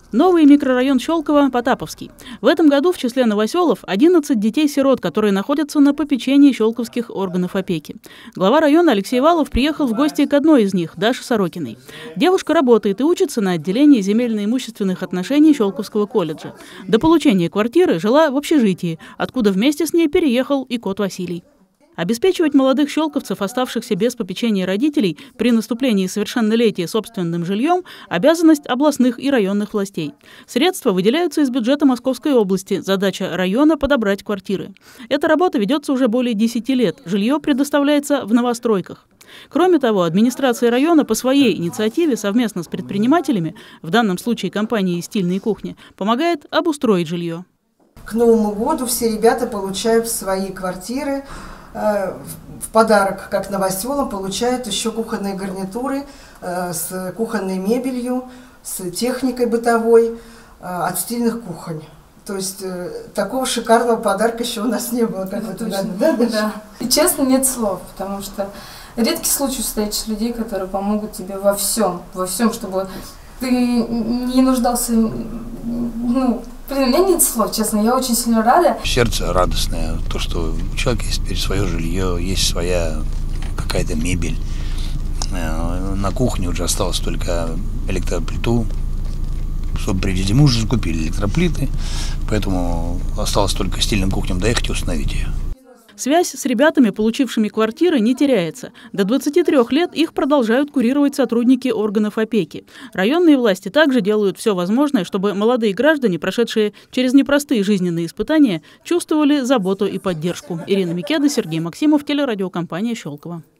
Новый микрорайон Щелково – Потаповский. В этом году в числе новоселов 11 детей-сирот, которые находятся на попечении щелковских органов опеки. Глава района Алексей Валов приехал в гости к одной из них, Даше Сорокиной. Девушка работает и учится на отделении земельно-имущественных отношений Щелковского колледжа. До получения квартиры жила в общежитии, откуда вместе с ней переехал и кот Василий. Обеспечивать молодых щелковцев, оставшихся без попечения родителей, при наступлении совершеннолетия собственным жильем – обязанность областных и районных властей. Средства выделяются из бюджета Московской области. Задача района – подобрать квартиры. Эта работа ведется уже более 10 лет. Жилье предоставляется в новостройках. Кроме того, администрация района по своей инициативе совместно с предпринимателями, в данном случае компанией «Стильные кухни», помогает обустроить жилье. К Новому году все ребята получают свои квартиры. В подарок, как новоселам, получают еще кухонные гарнитуры с кухонной мебелью, с техникой бытовой от «Стильных кухонь». То есть такого шикарного подарка еще у нас не было. Как да. И честно, нет слов, потому что редкий случай встретишь людей, которые помогут тебе во всем, чтобы ты не нуждался, у меня нет слов, честно, я очень сильно рада. Сердце радостное, то, что у человека есть теперь свое жилье, есть своя какая-то мебель. На кухне уже осталось только электроплиту, чтобы привезти. Мы уже закупили электроплиты, поэтому осталось только стильным кухням доехать и установить ее. Связь с ребятами, получившими квартиры, не теряется. До 23 лет их продолжают курировать сотрудники органов опеки. Районные власти также делают все возможное, чтобы молодые граждане, прошедшие через непростые жизненные испытания, чувствовали заботу и поддержку. Ирина Микеда, Сергей Максимов, телерадиокомпания «Щелково».